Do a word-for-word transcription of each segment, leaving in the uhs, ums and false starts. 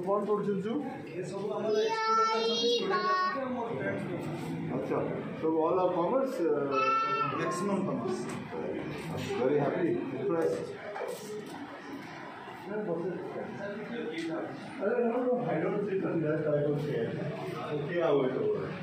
कौन पढ़ुछु ये सब हमारा स्टूडेंट स्टूडेंट हम मोर फ्रेंड्स अच्छा so all are commerce uh, maximum commerce very happy impressed I don't know I don't think that I don't care okay I will do it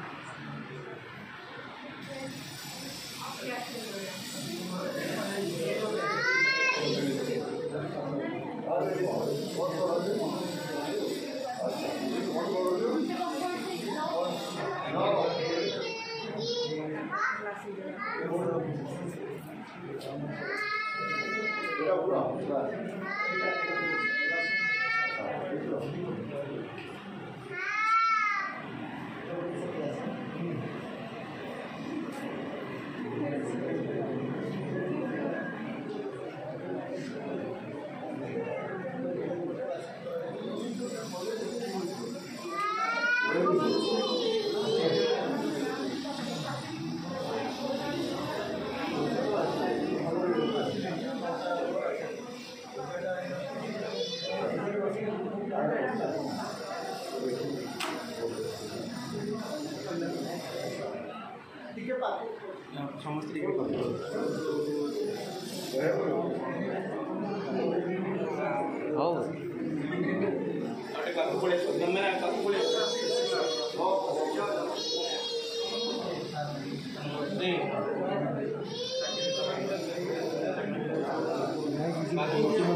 समस्त Bagus.